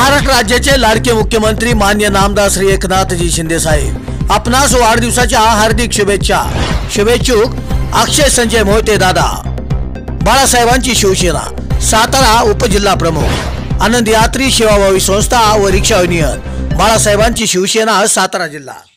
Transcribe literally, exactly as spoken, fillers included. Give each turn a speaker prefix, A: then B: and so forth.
A: महाराष्ट्र राज्याचे लाडके मुख्यमंत्री मान्य नामदार श्री एकनाथजी शिंदे साहेब आपणास वाढदिवसाच्या हार्दिक शुभेच्छा। शुभेच्छुक अक्षय संजय मोहिते दादा। बाळासाहेबांची शिवसेना सातारा उपजिल्हा प्रमुख आनंद यात्री सेवाभावी संस्था व रिक्षा युनियन बाळासाहेबांची शिवसेना सातारा जिल्हा।